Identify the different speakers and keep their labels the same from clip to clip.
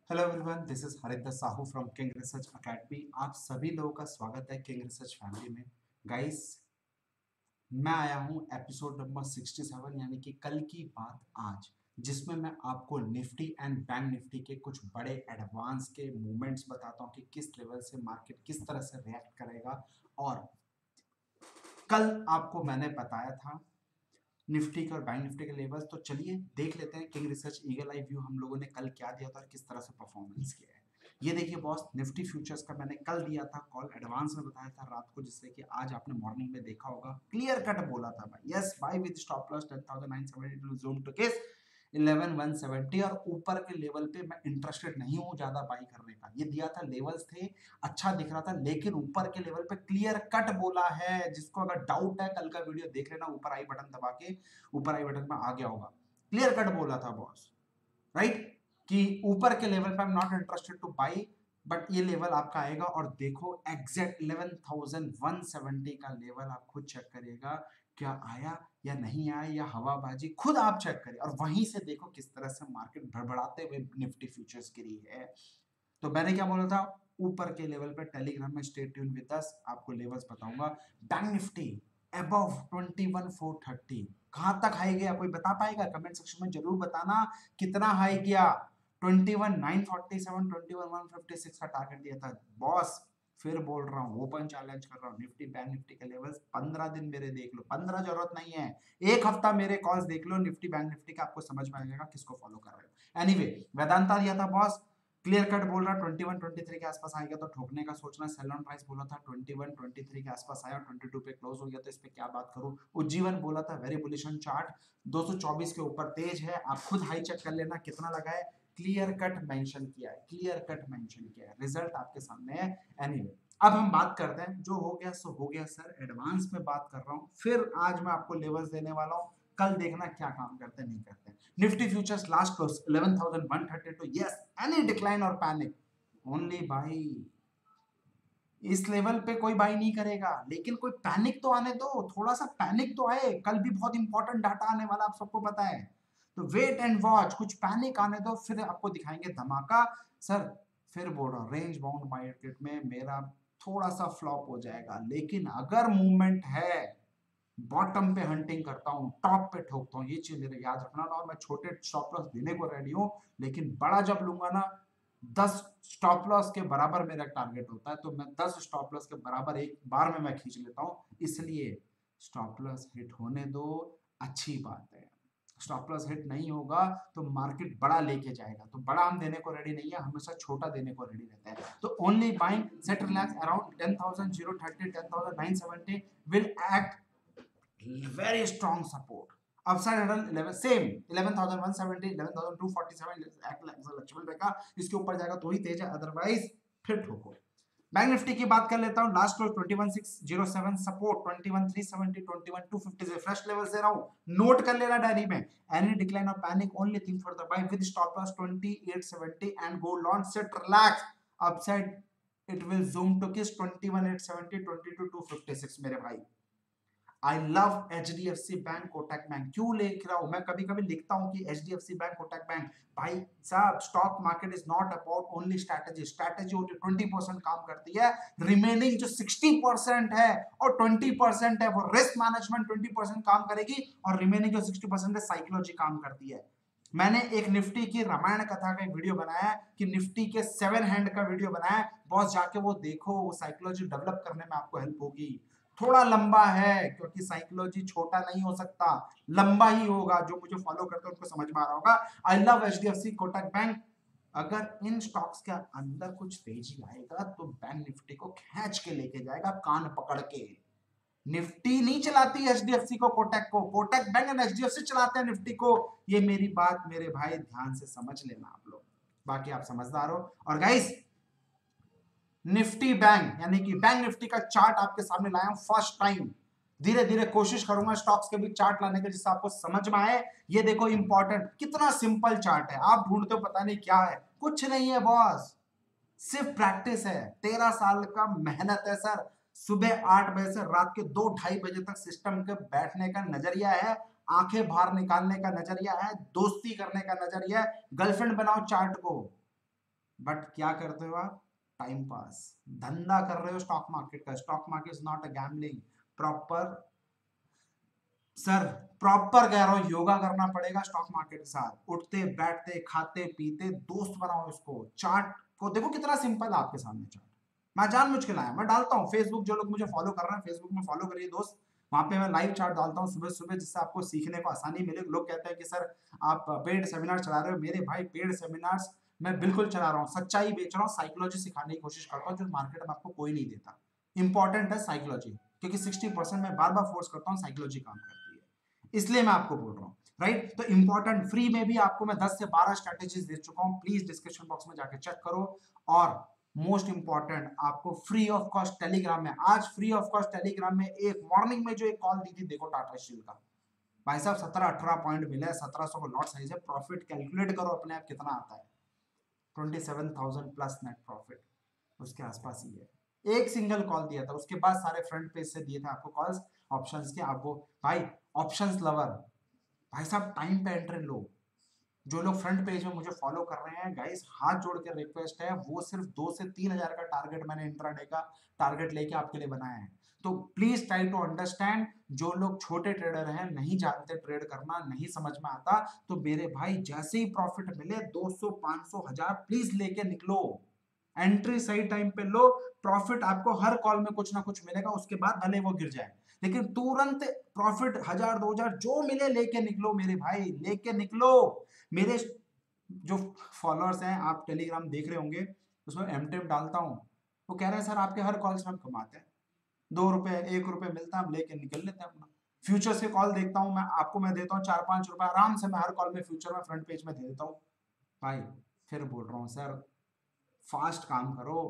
Speaker 1: Hello everyone, this is Harinder Sahu from King Research Academy. आप सभी लोगों का स्वागत है किंग रिसर्च फैमिली में। गाइस, मैं आया हूं एपिसोड नंबर 67 यानी कि कल की बात आज, जिसमें मैं आपको निफ्टी एंड बैंक निफ्टी के कुछ बड़े एडवांस के मूवमेंट्स बताता हूं कि किस लेवल से मार्केट किस तरह से रिएक्ट करेगा। और कल आपको मैंने बताया था निफ्टी के और बैंक निफ्टी के लेवल्स, तो चलिए देख लेते हैं King Research eagle eye view हम लोगों ने कल क्या दिया था और किस तरह से परफॉर्मेंस किया है। ये देखिए बॉस, निफ्टी फ्यूचर्स का मैंने कल दिया था कॉल, एडवांस में बताया था रात को, जिससे कि आज आपने मॉर्निंग में देखा होगा, क्लियर कट बोला था भाई, yes buy with stop loss 10972 zoom to case 11170। और ऊपर के लेवल पे मैं इंटरेस्टेड नहीं हूं ज्यादा बाई करने का। ये दिया था, लेवल्स थे, अच्छा दिख रहा था, लेकिन ऊपर के लेवल पे क्लियर कट बोला है। जिसको अगर डाउट है कल का वीडियो देख लेना, ऊपर आई बटन दबा के, ऊपर आई बटन में आ गया होगा। क्लियर कट बोला था बॉस, राइट, कि ऊपर के लेवल पे I am not interested to buy, but ये लेवल आपका आएगा। और देखो एग्जैक्ट 11170 का लेवल आप खुद चेक करिएगा, क्या आया या नहीं आया, या हवाबाजी, खुद आप चेक करिए। और वहीं से देखो किस तरह से मार्केट भड़बड़ाते हुए निफ्टी फ्यूचर्स गिरी है। तो मैंने क्या बोला था, ऊपर के लेवल पे टेलीग्राम में स्टे ट्यून विद अस, आपको लेवल्स बताऊंगा। बैंक निफ्टी अबव 21430, कहां तक हाई गया, कोई बता पाएगा? कमेंट सेक्शन में जरूर बताना कितना हाई गया। 21947, 21156 का टारगेट दिया था बॉस। फिर बोल रहा हूँ, ओपन चैलेंज कर रहा हूँ, निफ्टी बैंक निफ्टी के लेवल्स 15 दिन मेरे देख लो, 15 जरूरत नहीं है, एक हफ्ता मेरे कॉल्स देख लो निफ्टी बैंक निफ्टी का, आपको समझ में आ जाएगा किसको फॉलो कर रहे हो। एनीवे, वेदांता दिया था बॉस, क्लियर कट बोल रहा 21-23 के आसपास आएगा तो ठोकने का सोचना। सेल ऑन प्राइस बोला था 21-23 के आसपास आया, 22 पे क्लोज हो गया, तो इस पे क्या बात करूं। उज्जीवन बोला था वेरी बुलिश ऑन चार्ट, 224 के ऊपर तेज है, आप खुद हाई चेक कर लेना कितना लगा है। क्लियर कट मेंशन किया है, क्लियर कट मेंशन किया है, रिजल्ट आपके सामने है। एनीवे, अब हम बात करते हैं, जो हो गया सो हो गया सर, एडवांस में बात कर रहा हूं। फिर आज मैं आपको लेवल्स देने वाला हूं, कल देखना क्या काम करते हैं नहीं करते हैं। Nifty futures last close 11132, yes, any decline और पैनिक ओनली बाई। इस लेवल पे कोई बाई नहीं करेगा, लेकिन कोई पैनिक तो आने दो, थोड़ा सा पैनिक तो आए, कल भी बहुत इंपॉर्टेंट डाटा आने वाला, आप सबको पता है। तो वेट एंड वॉच, कुछ पैनिक आने दो, फिर आपको दिखाएंगे धमाका। सर फिर बोल रहा हूँ, रेंज बाउंड मार्केट में मेरा थोड़ा सा फ्लॉप हो जाएगा, लेकिन अगर मूवमेंट है, बॉटम पे हंटिंग करता हूँ, टॉप पे ठोकता हूँ, ये चीज मेरे याद रखना। और मैं छोटे स्टॉप लॉस देने को रेडी हूँ, लेकिन बड़ा जब लूंगा ना, 10 स्टॉप लॉस के बराबर मेरा टारगेट होता है, तो मैं 10 स्टॉप लॉस के बराबर एक बार में मैं खींच लेता हूँ। इसलिए स्टॉप लॉस हिट होने दो, अच्छी बात है। स्टॉप लॉस हिट नहीं होगा तो मार्केट बड़ा लेके जाएगा, तो बड़ा हम देने को रेडी नहीं है, हमेशा छोटा देने को रेडी रहता है। तो only buying, set relax around 10,030, 10,970 will act very strong support. Upside hurdle 11 same 11,170, 11,247 Lakshman रेखा, इसके ऊपर जाएगा तो ही तेज है, अदरवाइज फिर ठोको। बैंक निफ्टी की बात कर लेता हूं, लास्ट क्लोज 21,607 सपोर्ट, 21,370, 21,250 से फ्रेश लेवल से रहा हूं, नोट कर लेना डायरी में। एनी डिक्लाइन और panic only thing for the buy with stop loss 2870 and gold on set relax. Upside it will zoom to kiss 21,870, 22,256 मेरे भाई। I love HDFC bank, Kotak bank. क्यों लिख रहा हूं मैं, कभी कभी लिखता हूं कि HDFC बैंक, कोटक बैंक। भाई साहब, stock market is not about only strategy, strategy 20% काम करती है, रिमेनिंग जो 60% है और 20% है वो रिस्क मैनेजमेंट 20% काम करेगी, और रिमेनिंग जो 60% है साइकोलॉजी काम करती है। मैंने एक निफ्टी की रामायण कथा का एक वीडियो बनाया है, कि निफ्टी के 7 हैंड का वीडियो बनाया है, बॉस जाके वो देखो, वो साइकोलॉजी डेवलप करने में आपको हेल्प होगी। थोड़ा लंबा है, क्योंकि साइकोलॉजी छोटा नहीं हो सकता, लंबा ही होगा। जो मुझे फॉलो करते हैं उनको समझ में आ रहा होगा। I love HDFC, Kotak bank. अगर इन स्टॉक्स के अंदर कुछ तेजी आएगा तो बैंक निफ्टी को खींच के लेके जाएगा, कान पकड़ के। निफ्टी नहीं चलाती HDFC को, कोटक को, कोटक बैंक और HDFC चलाते हैं निफ्टी को। ये मेरी बात मेरे भाई ध्यान से समझ लेना आप लोग, बाकी आप समझदार हो। और गाइस, निफ्टी बैंक यानी कि बैंक निफ्टी का चार्ट आपके सामने लाया हूं फर्स्ट टाइम। धीरे धीरे कोशिश करूंगा स्टॉक्स के भी चार्ट लाने के, जिससे आपको समझ में आए। ये देखो इंपॉर्टेंट, कितना सिंपल चार्ट है, आप ढूंढते हो पता नहीं क्या है, कुछ नहीं है बॉस, सिर्फ प्रैक्टिस है, 13 साल का मेहनत है सर। सुबह 8 बजे से रात के 2-2:30 बजे तक सिस्टम के बैठने का नजरिया है, आंखें बाहर निकालने का नजरिया है, दोस्ती करने का नजरिया है। गर्लफ्रेंड बनाओ चार्ट को, बट क्या करते हो आप? टाइम पास, धंधा कर रहे हो स्टॉक मार्केट का। Stock market is not a gambling. Proper sir, proper कह रहा हूँ, योगा करना पड़ेगा स्टॉक मार्केट के साथ। उठते बैठते खाते पीते दोस्त बनाओ इसको। चार्ट को देखो कितना सिंपल है आपके सामने चार्ट। मैं जानबूझ के लाया, मैं डालता हूँ फेसबुक, जो लोग मुझे फॉलो कर रहे हैं फेसबुक में फॉलो करिए दोस्त। वहां पे मैं लाइव चार्ट डालता हूँ सुबह सुबह, जिससे आपको सीखने को आसानी मिले। लोग कहते हैं कि सर आप पेड सेमिनार चला रहे हो। मेरे भाई पेड सेमिनार्स मैं बिल्कुल चला रहा हूँ, सच्चाई बेच रहा हूँ, साइकोलॉजी सिखाने की कोशिश करता हूँ जो मार्केट में आपको कोई नहीं देता। इंपॉर्टेंट है साइकोलॉजी, क्योंकि 60% मैं बार बार फोर्स करता हूँ, साइकोलॉजी काम करती है, इसलिए मैं आपको बोल रहा हूँ। राइट, तो इंपॉर्टेंट फ्री में भी आपको मैं 10 से 12 स्ट्रेटेजीज दे चुका हूँ, प्लीज डिस्क्रिप्शन बॉक्स में जाके चेक करो। और मोस्ट इंपॉर्टेंट, आपको फ्री ऑफ कॉस्ट टेलीग्राम में, आज फ्री ऑफ कॉस्ट टेलीग्राम में एक मॉर्निंग में जो एक कॉल दी थी, देखो टाटा स्टील का भाई साहब 17-18 पॉइंट मिले, 1700 का लॉट साइज है। प्रॉफिट कैलकुलेट करो अपने आप कितना आता है, 27,000 प्लस नेट प्रॉफिट उसके आसपास ही है। एक सिंगल कॉल दिया था, उसके बाद सारे फ्रंट पेज से दिए थे आपको कॉल्स ऑप्शंस के। आप वो भाई ऑप्शंस लवर, भाई साहब टाइम पे एंट्री लो। जो लोग फ्रंट पेज में मुझे फॉलो कर रहे हैं गाइस, हाथ जोड़ के रिक्वेस्ट है, वो सिर्फ 2 से 3 हजार का टारगेट मैंने इंट्राडे का टारगेट लेके आपके लिए बनाया है। तो प्लीज ट्राई टू अंडरस्टैंड। जो लोग छोटे ट्रेडर हैं, नहीं जानते ट्रेड करना, नहीं समझ में आता, तो मेरे भाई जैसे ही प्रॉफिट मिले 200 500 हजार प्लीज लेके निकलो। एंट्री सही टाइम पे लो, प्रॉफिट आपको हर कॉल में कुछ ना कुछ मिलेगा, उसके बाद भले वो गिर जाए, लेकिन तुरंत प्रॉफिट 1000 2000 जो मिले लेके निकलो मेरे भाई, लेके निकलो। मेरे जो फॉलोअर्स हैं, आप टेलीग्राम देख रहे होंगे, उसमें एमटेम डालता हूँ, वो कह रहे हैं सर आपके हर कॉल से हम कमाते हैं, 2 रुपए 1 रुपए मिलता है, हम लेके निकल लेते हैं अपना। फ्यूचर्स के कॉल देखता हूँ मैं, आपको मैं देता हूँ 4-5 रुपए आराम से, मैं हर कॉल में फ्यूचर में फ्रंट पेज में दे देता हूँ भाई। फिर बोल रहा हूँ सर, फास्ट काम करो।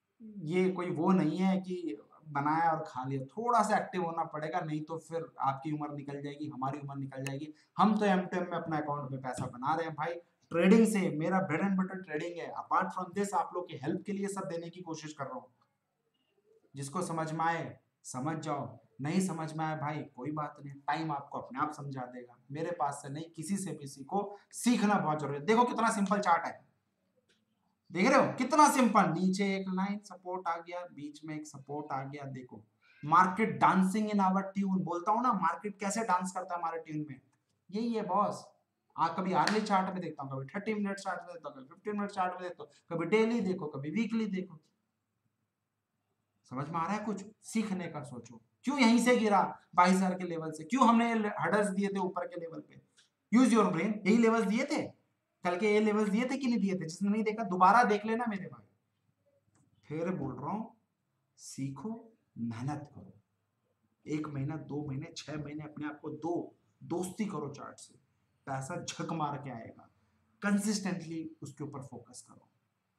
Speaker 1: ये कोई वो नहीं है कि बनाया और खा लिया, थोड़ा सा एक्टिव होना पड़ेगा, नहीं तो फिर आपकी उम्र निकल जाएगी, हमारी उम्र निकल जाएगी। हम तो एमटेम में अपना अकाउंट में पैसा बना रहे हैं भाई, ट्रेडिंग से। मेरा ब्रेड एंड बटर ट्रेडिंग है। अपार्ट फ्रॉम दिस आप लोग की हेल्प के लिए सब देने की कोशिश कर रहा हूँ। जिसको समझ में आए समझ जाओ, नहीं समझ में आए भाई कोई बात नहीं, टाइम आपको अपने आप समझा देगा। मेरे पास से नहीं, किसी से भी सीखो, सीखना बहुत जरूरी है। देखो कितना सिंपल चार्ट है, देख रहे हो कितना सिंपल। नीचे एक लाइन सपोर्ट आ गया, बीच में एक सपोर्ट आ गया, देखो market dancing in our tune. बोलता हूं ना, मार्केट कैसे डांस करता है हमारे ट्यून में, यही है बॉस। कभी आर्ली चार्ट में देखता हूँ, कभी 30 मिनट चार्ट में देखता हूँ, कभी 15 मिनट चार्ट में देखता हूँ, कभी डेली देखो, कभी वीकली देखो। समझ में आ रहा है कुछ? सीखने का सोचो, क्यों यहीं से गिरा 22,000 के लेवल से, क्यों हमने हडर्स दिए थे ऊपर के लेवल पे। यूज योर ब्रेन, यही लेवल्स दिए थे, कल के ये लेवल्स दिए थे कि नहीं दिए थे? जिसने नहीं देखा दोबारा देख लेना मेरे भाई। फिर बोल रहा हूं, सीखो, मेहनत करो, 1 महीना 2 महीने 6 महीने अपने आप को दो, दोस्ती करो चार्ट से, पैसा झक मार के आएगा। कंसिस्टेंटली उसके ऊपर फोकस करो।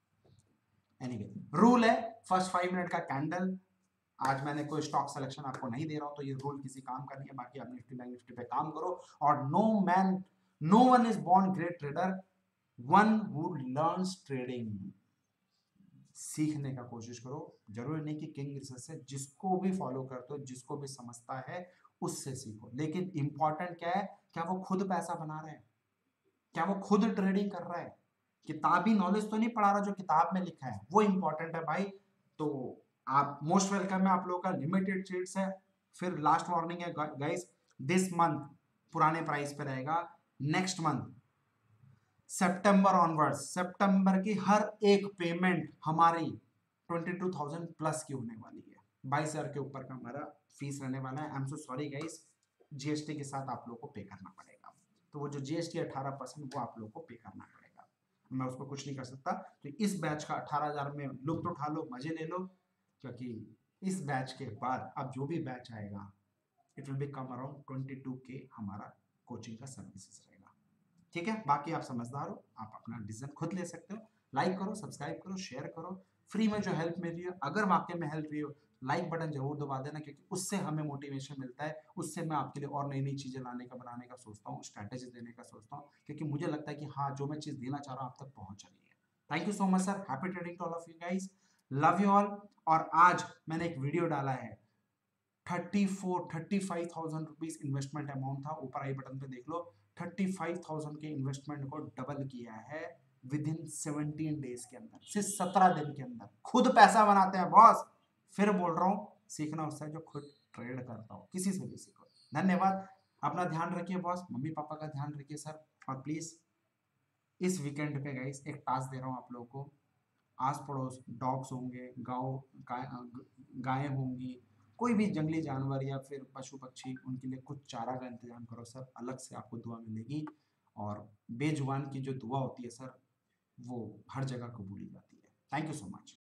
Speaker 1: एनीवे, रूल है फर्स्ट 5 मिनट का कैंडल। आज मैंने कोई स्टॉक सिलेक्शन आपको नहीं दे रहा हूं, तो ये रूल किसी काम का नहीं है। बाकी आप निफ्टी बैंक निफ्टी पे काम करो। और no one is born great trader, one who learns trading. सीखने का कोशिश करो। जरूरी नहीं कि किंग रिसर्च से, जिसको भी फॉलो करते हो, जिसको भी समझता है उससे सीखो। लेकिन इंपॉर्टेंट क्या है, क्या वो खुद पैसा बना रहे हैं, क्या वो खुद ट्रेडिंग कर रहा है। किताबी नॉलेज तो नहीं पढ़ा रहा जो किताब में लिखा है, वो इंपॉर्टेंट है भाई। तो आप मोस्ट वेलकम है, आप लोगों का लिमिटेड ट्रेड्स है। फिर लास्ट वार्निंग है गाइस, दिस मंथ पुराने प्राइस पे रहेगा, नेक्स्ट मंथ सितंबर ऑनवर्ड्स, सितंबर की हर एक पेमेंट हमारी 22,000 प्लस की होने वाली है। 22,000 के ऊपर का हमारा फीस रहने वाला है। I am so sorry guys, GST के साथ आप लोगों को पे करना पड़ेगा। तो वो जो जीएसटी 18% वो आप लोगों को पे करना पड़ेगा, मैं उसको कुछ नहीं कर सकता। तो इस बैच का 18,000 में लुत्फ उठा लो, मजे ले लो, क्योंकि इस बैच के बाद अब जो भी बैच आएगा it will be come around 22K हमारा कोचिंग का सर्विसेज रहेगा। ठीक है, बाकी आप समझदार हो, आप अपना डिसीजन खुद ले सकते हो। लाइक करो, सब्सक्राइब करो, शेयर करो। फ्री में जो हेल्प मिल रही है, अगर वाकई में हेल्प रही हो, लाइक बटन जरूर दबा देना, क्योंकि उससे हमें मोटिवेशन मिलता है। उससे मैं आपके लिए और नई नई चीजें लाने का, बनाने का सोचता हूँ, स्ट्रैटेजी देने का सोचता हूँ, क्योंकि मुझे लगता है कि हाँ, जो मैं चीज देना चाह रहा हूँ आप तक पहुंच रही है। Thank you so much sir, happy trading to all of you guys, love you all. और आज मैंने एक वीडियो डाला है, 35,000 रुपीज इन्वेस्टमेंट अमाउंट था, ऊपर आई बटन पे देख लो। 35,000 के इन्वेस्टमेंट को डबल किया है विद इन 17 डेज के अंदर, सिर्फ 17 दिन के अंदर खुद पैसा बनाते हैं बॉस। फिर बोल रहा हूँ, सीखना उससे है जो खुद ट्रेड करता हो, किसी से भी सीखो। धन्यवाद। अपना ध्यान रखिए बॉस, मम्मी पापा का ध्यान रखिए सर। और प्लीज इस वीकेंड पे गाइस एक टास्क दे रहा हूँ आप लोगों को। आस पड़ोस डॉग्स होंगे, गायें होंगी, कोई भी जंगली जानवर या फिर पशु पक्षी, उनके लिए कुछ चारा का इंतजाम करो सर, अलग से आपको दुआ मिलेगी। और बेजुबान की जो दुआ होती है सर, वो हर जगह कबूली जाती है। Thank you so much.